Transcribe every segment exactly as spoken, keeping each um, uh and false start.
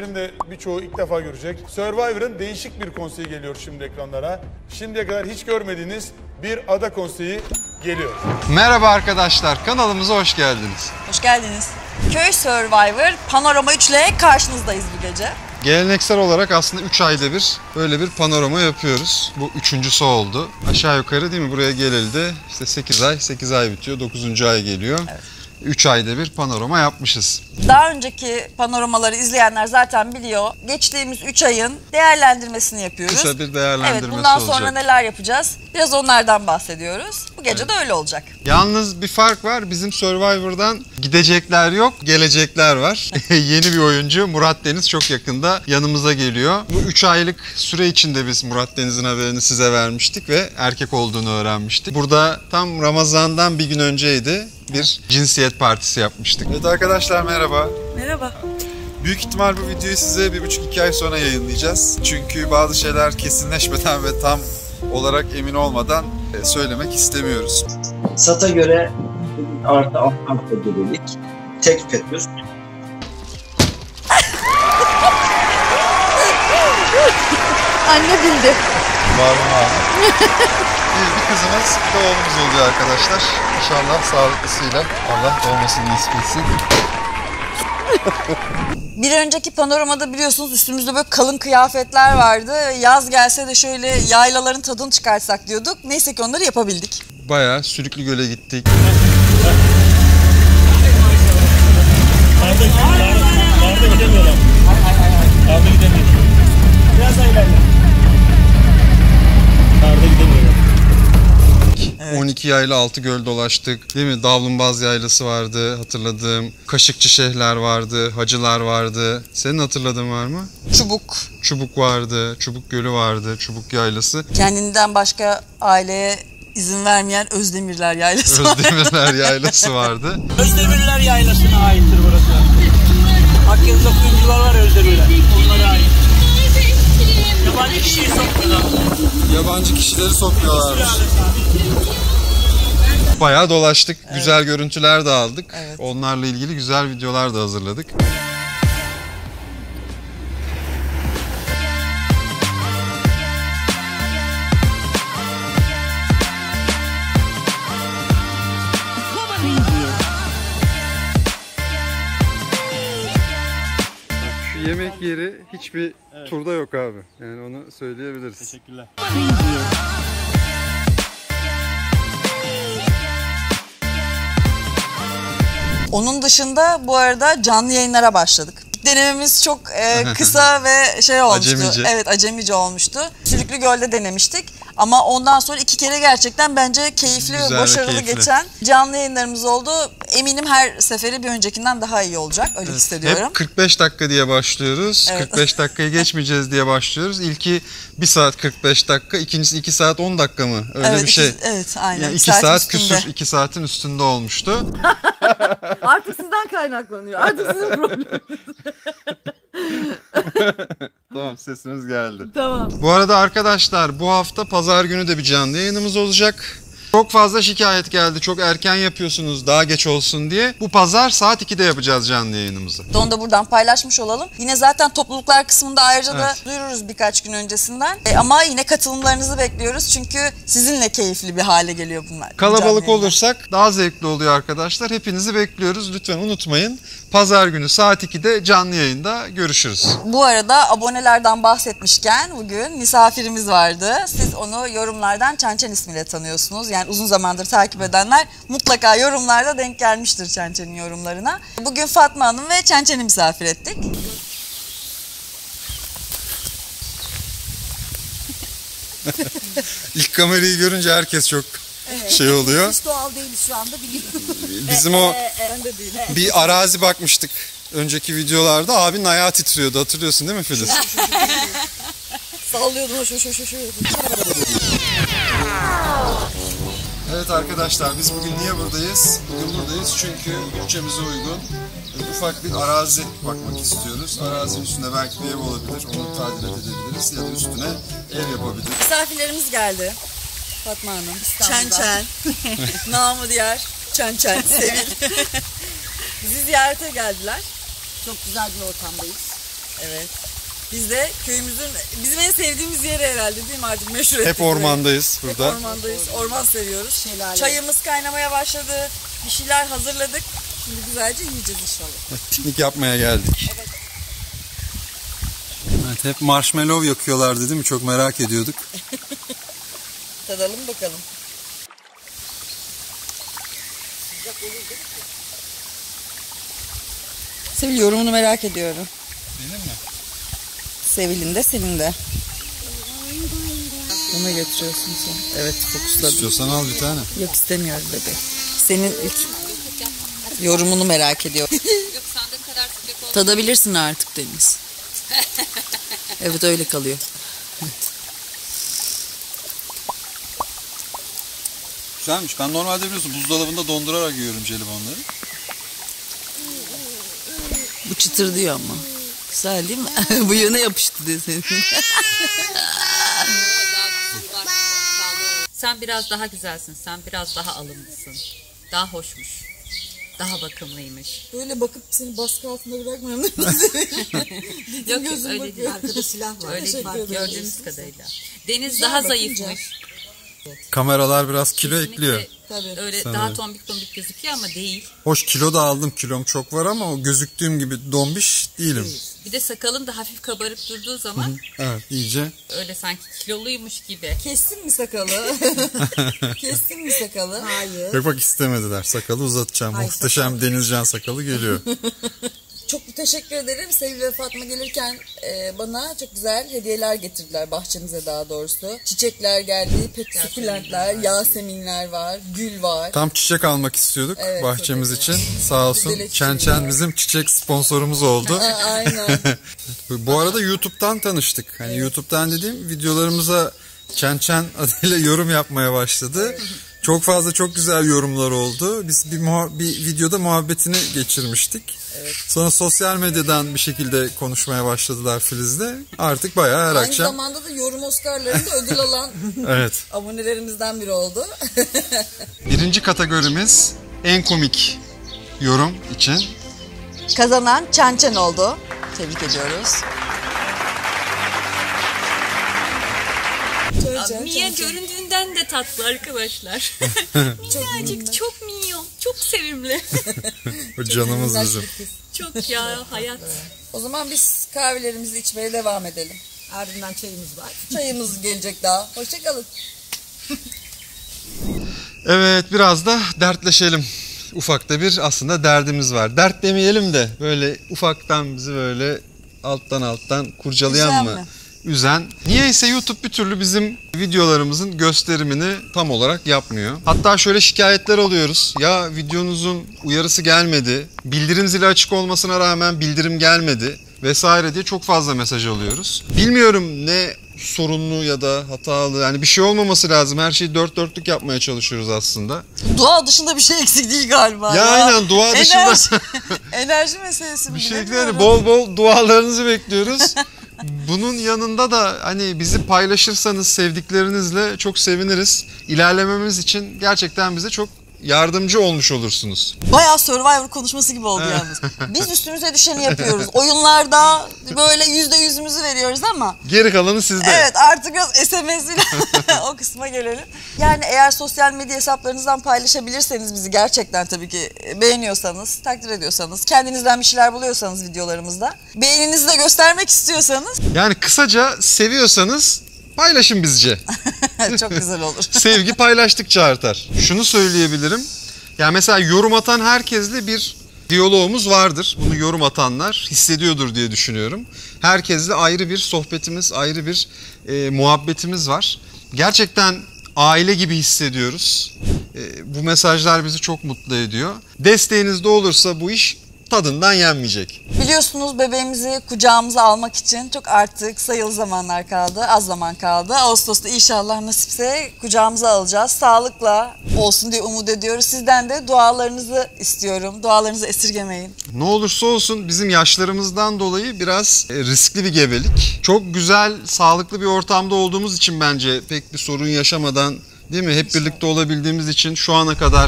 izleyicilerim de birçoğu ilk defa görecek. Survivor'ın değişik bir konseyi geliyor şimdi ekranlara. Şimdiye kadar hiç görmediğiniz bir ada konseyi geliyor. Merhaba arkadaşlar, kanalımıza hoş geldiniz. Hoş geldiniz. Köy Survivor Panorama üç ile karşınızdayız bu gece. Geleneksel olarak aslında üç ayda bir böyle bir panorama yapıyoruz. Bu üçüncüsü oldu. Aşağı yukarı değil mi? Buraya geleli de işte sekiz ay, sekiz ay bitiyor, dokuzuncu ay geliyor. Evet. üç ayda bir panorama yapmışız. Daha önceki panoramaları izleyenler zaten biliyor. Geçtiğimiz üç ayın değerlendirmesini yapıyoruz. Kısa bir değerlendirmesi olacak. Evet, bundan sonra olacak. Neler yapacağız? Biraz onlardan bahsediyoruz. Bu gece evet. de öyle olacak. Yalnız bir fark var. Bizim Survivor'dan gidecekler yok, gelecekler var. Yeni bir oyuncu Murat Deniz çok yakında yanımıza geliyor. Bu üç aylık süre içinde biz Murat Deniz'in haberini size vermiştik ve erkek olduğunu öğrenmiştik. Burada tam Ramazan'dan bir gün önceydi. Bir cinsiyet partisi yapmıştık. Evet arkadaşlar merhaba. Merhaba. Büyük ihtimal bu videoyu size bir buçuk iki ay sonra yayınlayacağız. Çünkü bazı şeyler kesinleşmeden ve tam olarak emin olmadan söylemek istemiyoruz. SAT'a göre artı altı dedik. Tek fetüs. Anne bildi. Var mı abi? Bir kızımız, bir de oğlumuz oluyor arkadaşlar. İnşallah sağlıklısıyla Allah doğmasını nasip etsin. Bir önceki panoramada biliyorsunuz üstümüzde böyle kalın kıyafetler vardı. Yaz gelse de şöyle yaylaların tadını çıkartsak diyorduk. Neyse ki onları yapabildik. Bayağı Sülüklü Göl'e gittik. Karda gidemiyorlar. Karda gidemiyorlar. Biraz daha ilerle. Karda gidemiyorlar. Evet. on iki yayla altı göl dolaştık. Değil mi? Davlumbaz yaylası vardı hatırladığım. Kaşıkçı Şeyhler vardı. Hacılar vardı. Senin hatırladığın var mı? Çubuk. Çubuk vardı. Çubuk Gölü vardı. Çubuk Yaylası. Kendinden başka aileye izin vermeyen Özdemirler Yaylası vardı. Özdemirler Yaylası vardı. Özdemirler Yaylası'na aittir burası. Akdeniz okuyuncular var Özdemirler. Onlara ait. Yabancı kişiyi sokmuyorlar. Yabancı kişileri sokmuyorlarmış. Bayağı dolaştık. Evet. Güzel görüntüler de aldık. Evet. Onlarla ilgili güzel videolar da hazırladık. Şu yemek yeri hiçbir evet. turda yok abi. Yani onu söyleyebiliriz. Teşekkürler. Onun dışında bu arada canlı yayınlara başladık. Denememiz çok e, kısa ve şey olmuştu. Acemice. Evet, acemice olmuştu. Sülüklü Göl'de denemiştik. Ama ondan sonra iki kere gerçekten bence keyifli güzel ve başarılı ve keyifli. geçen canlı yayınlarımız oldu. Eminim her seferi bir öncekinden daha iyi olacak. Öyle evet. hissediyorum. Hep kırk beş dakika diye başlıyoruz. Evet. kırk beş dakikayı geçmeyeceğiz diye başlıyoruz. İlki bir saat kırk beş dakika, ikincisi iki saat on dakika mı? Öyle evet, bir şey. Iki, evet, aynen. Yani iki saat küsür, iki saatin üstünde olmuştu. Artık sizden kaynaklanıyor. Artık sizin probleminiz. Tamam, sesiniz geldi. Tamam. Bu arada arkadaşlar bu hafta pazar günü de bir canlı yayınımız olacak. Çok fazla şikayet geldi. Çok erken yapıyorsunuz, daha geç olsun diye. Bu pazar saat ikide yapacağız canlı yayınımızı. Onu da buradan paylaşmış olalım. Yine zaten topluluklar kısmında ayrıca evet. da duyururuz birkaç gün öncesinden. E, ama yine katılımlarınızı bekliyoruz. Çünkü sizinle keyifli bir hale geliyor bunlar. Kalabalık olursak daha zevkli oluyor arkadaşlar. Hepinizi bekliyoruz. Lütfen unutmayın. Pazar günü saat ikide canlı yayında görüşürüz. Bu arada abonelerden bahsetmişken bugün misafirimiz vardı. Siz onu yorumlardan Çençen ismiyle tanıyorsunuz. Yani uzun zamandır takip edenler mutlaka yorumlarda denk gelmiştir Çençen'in yorumlarına. Bugün Fatma Hanım ve Çençen'i misafir ettik. İlk kamerayı görünce herkes çok evet. şey oluyor. Hiç doğal değiliz şu anda biliyorum. Bizim o bir arazi bakmıştık önceki videolarda. Abinin ayağı titriyordu, hatırlıyorsun değil mi Filiz? Sallıyordum şu şu şu şu. Evet arkadaşlar, biz bugün niye buradayız? Bugün buradayız çünkü bütçemize uygun ufak bir arazi bakmak istiyoruz. Arazinin üstünde belki bir ev olabilir, onu tadilat edebiliriz ya da üstüne ev yapabiliriz. Misafirlerimiz geldi. Fatma Hanım, Çençen, namı diğer Çençen, Sevil. Bizi ziyarete geldiler. Çok güzel bir ortamdayız. Evet. Biz de köyümüzün, bizim en sevdiğimiz yeri herhalde değil mi artık meşhur ettik. Hep ormandayız Hep burada. ormandayız. Orman seviyoruz. Şelale. Çayımız kaynamaya başladı. Bir şeyler hazırladık. Şimdi güzelce yiyeceğiz inşallah. Piknik yapmaya geldik. Evet, hep marshmallow yakıyorlardı değil mi? Çok merak ediyorduk. Tadalım bakalım. Sevil, yorumunu merak ediyorum. Benim mi? Sevil'in de senin de. Ona götürüyorsun sen. Evet, fokusladım. İstiyorsan al bir tane. Yok, istemiyorum bebe. Senin ilk yorumunu merak ediyorum. Yok sandığım kadar sıcak oldu. Tadabilirsin artık Deniz. Evet, öyle kalıyor. Güzelmiş. Ben normalde biliyorsun buzdolabında dondurarak yiyorum jelibonları. Bu çıtır diyor ama. Güzel değil mi? Bu yöne yapıştı diye senin. Sen biraz daha güzelsin. Sen biraz daha alımlısın. Daha hoşmuş. Daha bakımlıymış. Böyle bakıp seni baskı altında bırakmıyorum. Yok gözüm öyle bakıyor. değil. Arkada silah var. Öyle değil. Teşekkür ederim. Gördüğünüz kadarıyla. Deniz Güzel daha bakınca. zayıfmış. Kameralar biraz kilo Kesinlikle ekliyor. Tabii. Öyle Sanırım. daha tombik tombik gözüküyor ama değil. Hoş kilo da aldım. Kilom çok var ama o gözüktüğüm gibi dombiş değilim. Bir de sakalın da hafif kabarıp durduğu zaman Evet, iyice. öyle sanki kiloluymuş gibi. Kestin mi sakalı? Kestin mi sakalı? Hayır. Yok bak istemediler. Sakalı uzatacağım. Ay, Muhteşem Denizcan sakalı geliyor. Çok teşekkür ederim. Sevil ve Fatma gelirken e, bana çok güzel hediyeler getirdiler bahçemize daha doğrusu. Çiçekler geldi, pek sukulentler, yaseminler var, gül var. Tam çiçek almak istiyorduk Evet, bahçemiz tabii. için. Sağ olsun Güzel Çen etkinlik. Çen bizim çiçek sponsorumuz oldu. Aa, aynen. Bu arada YouTube'dan tanıştık. Hani YouTube'dan dediğim videolarımıza Çen Çen adıyla yorum yapmaya başladı. Çok fazla çok güzel yorumlar oldu. Biz bir, muha- bir videoda muhabbetini geçirmiştik. Evet. Sonra sosyal medyadan bir şekilde konuşmaya başladılar Filiz'le. Artık bayağı her Aynı akşam. zamanda da yorum Oscar'larında ödül alan Evet. abonelerimizden biri oldu. Birinci kategorimiz en komik yorum için. Kazanan Çen Çen oldu. Tebrik ediyoruz. Mia göründüğünden de tatlı arkadaşlar. Minnacık, çok minyon, çok sevimli. O canımız bizim. Çok ya hayat. O zaman biz kahvelerimizi içmeye devam edelim. Ardından çayımız var. Çayımız gelecek daha. Hoşçakalın. Evet, biraz da dertleşelim. Ufakta bir aslında derdimiz var. Dert demeyelim de böyle ufaktan bizi böyle alttan alttan kurcalayan Üzen mı? mi? Üzen. Niyeyse YouTube bir türlü bizim videolarımızın gösterimini tam olarak yapmıyor. Hatta şöyle şikayetler alıyoruz. Ya videonuzun uyarısı gelmedi, bildirim zili açık olmasına rağmen bildirim gelmedi vesaire diye çok fazla mesaj alıyoruz. Bilmiyorum ne sorunlu ya da hatalı, yani bir şey olmaması lazım. Her şeyi dört dörtlük yapmaya çalışıyoruz aslında. Dua dışında bir şey eksik değil galiba. Ya aynen, dua dışında. Enerji, enerji meselesi mi? Bir şey bilemiyorum. değil, bol bol dualarınızı bekliyoruz. Bunun yanında da hani bizi paylaşırsanız sevdiklerinizle çok seviniriz. İlerlememiz için gerçekten bize çok yardımcı olmuş olursunuz. Bayağı Survivor konuşması gibi oldu yalnız. Biz üstümüze düşeni yapıyoruz. Oyunlarda böyle yüzde yüzümüzü veriyoruz ama Geri kalanı sizde. evet, artık biraz S M S ile o kısma gelelim. Yani eğer sosyal medya hesaplarınızdan paylaşabilirseniz bizi, gerçekten tabii ki beğeniyorsanız, takdir ediyorsanız, kendinizden bir şeyler buluyorsanız videolarımızda, beğeninizi de göstermek istiyorsanız Yani kısaca seviyorsanız paylaşın bizce. çok güzel olur. Sevgi paylaştıkça artar. Şunu söyleyebilirim. Yani mesela yorum atan herkesle bir diyalogumuz vardır. Bunu yorum atanlar hissediyordur diye düşünüyorum. Herkesle ayrı bir sohbetimiz, ayrı bir e, muhabbetimiz var. Gerçekten aile gibi hissediyoruz. E, bu mesajlar bizi çok mutlu ediyor. Desteğiniz de olursa bu iş tadından yenmeyecek. Biliyorsunuz bebeğimizi kucağımıza almak için çok artık sayılı zamanlar kaldı, az zaman kaldı. Ağustos'ta inşallah nasipse kucağımıza alacağız. Sağlıkla olsun diye umut ediyoruz. Sizden de dualarınızı istiyorum. Dualarınızı esirgemeyin. Ne olursa olsun bizim yaşlarımızdan dolayı biraz riskli bir gebelik. Çok güzel, sağlıklı bir ortamda olduğumuz için bence pek bir sorun yaşamadan, değil mi? Hep birlikte olabildiğimiz için şu ana kadar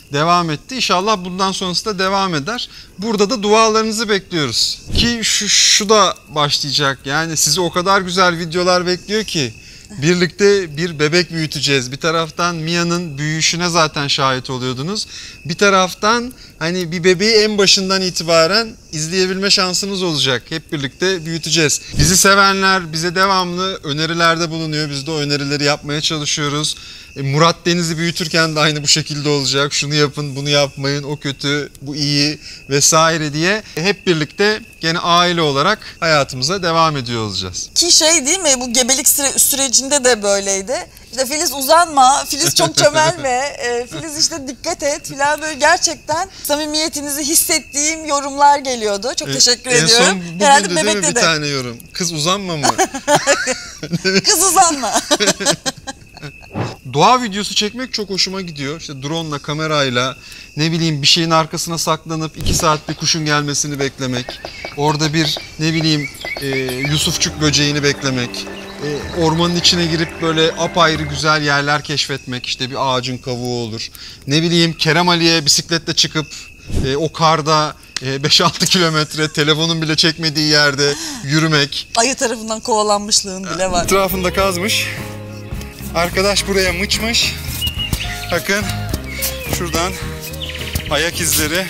devam etti. İnşallah bundan sonrası da devam eder. Burada da dualarınızı bekliyoruz. Ki şu, şu da başlayacak. Yani sizi o kadar güzel videolar bekliyor ki. Birlikte bir bebek büyüteceğiz. Bir taraftan Mia'nın büyüyüşüne zaten şahit oluyordunuz. Bir taraftan hani bir bebeği en başından itibaren izleyebilme şansınız olacak. Hep birlikte büyüteceğiz. Bizi sevenler bize devamlı önerilerde bulunuyor. Biz de o önerileri yapmaya çalışıyoruz. E, Murat Deniz'i büyütürken de aynı bu şekilde olacak. Şunu yapın, bunu yapmayın, o kötü, bu iyi vesaire diye hep birlikte gene aile olarak hayatımıza devam ediyor olacağız. Ki şey değil mi, bu gebelik süre, sürecinde de böyleydi. İşte Filiz uzanma, Filiz çok çömelme, e, Filiz işte dikkat et falan, böyle gerçekten samimiyetinizi hissettiğim yorumlar geliyordu. Çok teşekkür e, en ediyorum. En son bugün Herhalde de değil mi bebekte bir de. tane yorum? Kız uzanma mı? Kız uzanma. Doğa videosu çekmek çok hoşuma gidiyor. İşte drone'la, kamerayla, ne bileyim bir şeyin arkasına saklanıp iki saatte kuşun gelmesini beklemek. Orada bir ne bileyim e, Yusufçuk böceğini beklemek. E, ormanın içine girip böyle apayrı güzel yerler keşfetmek. İşte bir ağacın kavuğu olur. Ne bileyim Kerem Ali'ye bisikletle çıkıp e, o karda beş altı kilometre telefonun bile çekmediği yerde yürümek. Ayı tarafından kovalanmışlığın bile var. Etrafında kazmış. Arkadaş buraya mıçmış. Bakın şuradan ayak izleri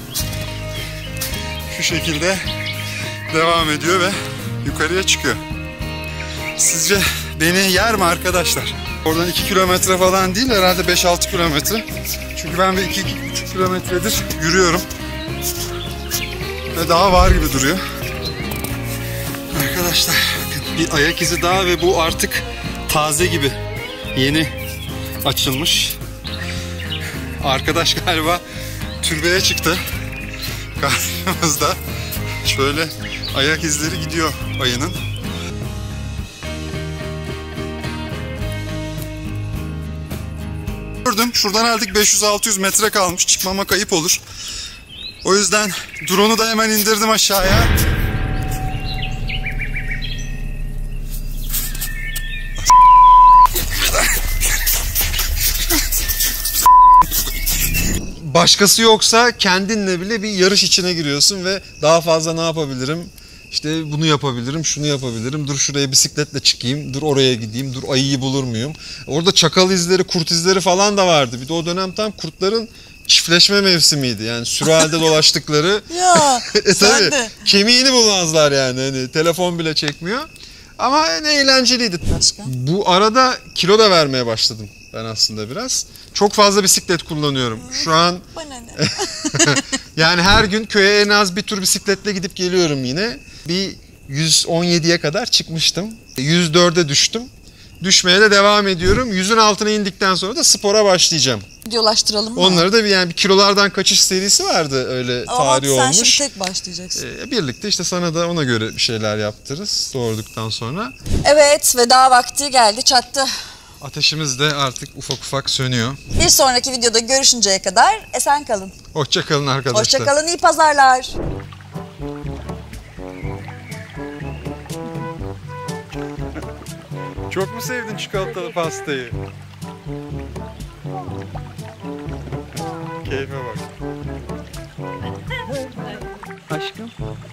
şu şekilde devam ediyor ve yukarıya çıkıyor. Sizce beni yer mi arkadaşlar? Oradan iki kilometre falan değil, herhalde beş altı kilometre. Çünkü ben bir iki buçuk kilometredir yürüyorum. Ve daha var gibi duruyor. Arkadaşlar bakın bir ayak izi daha ve bu artık taze gibi. Yeni açılmış. Arkadaş galiba türbeye çıktı. Karşımızda şöyle ayak izleri gidiyor ayının. Gördüm. Şuradan aldık beş yüz altı yüz metre kalmış. Çıkmama kayıp olur. O yüzden drone'u da hemen indirdim aşağıya. Başkası yoksa kendinle bile bir yarış içine giriyorsun ve daha fazla ne yapabilirim? İşte bunu yapabilirim, şunu yapabilirim. Dur şuraya bisikletle çıkayım, dur oraya gideyim, dur ayıyı bulur muyum? Orada çakal izleri, kurt izleri falan da vardı. Bir de o dönem tam kurtların çiftleşme mevsimiydi. Yani sürü halde dolaştıkları. Ya e sen tabii, de. kemiğini bulmazlar yani. Hani telefon bile çekmiyor. Ama ne eğlenceliydi. Başka? Bu arada kilo da vermeye başladım ben aslında biraz. Çok fazla bisiklet kullanıyorum. Şu an Bana ne? yani her gün köye en az bir tur bisikletle gidip geliyorum yine. Bir yüz on yediye kadar çıkmıştım. yüz dörde düştüm. Düşmeye de devam ediyorum. yüzün altına indikten sonra da spora başlayacağım. Videolaştıralım mı? Onları da bir yani bir kilolardan kaçış serisi vardı, öyle Ama tarihi sen olmuş. şimdi tek başlayacaksın. Ee, birlikte işte sana da ona göre bir şeyler yaptırırız doğurduktan sonra. Evet, veda vakti geldi, çattı. Ateşimiz de artık ufak ufak sönüyor. Bir sonraki videoda görüşünceye kadar esen kalın. Hoşça kalın arkadaşlar. Hoşça kalın, iyi pazarlar. Çok mu sevdin çikolatalı pastayı? Keyfe bak. Aşkım.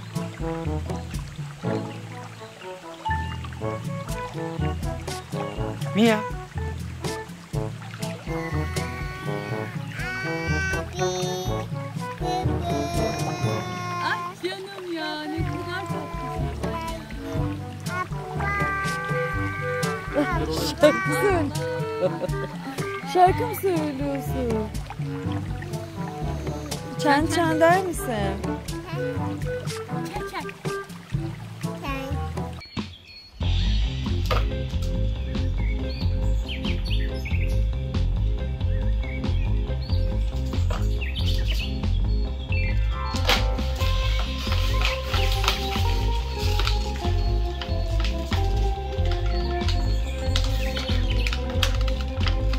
Mia. Ay canım ya, ne kadar Şarkı Şarkı mı söylüyorsun? Çen çen der misin?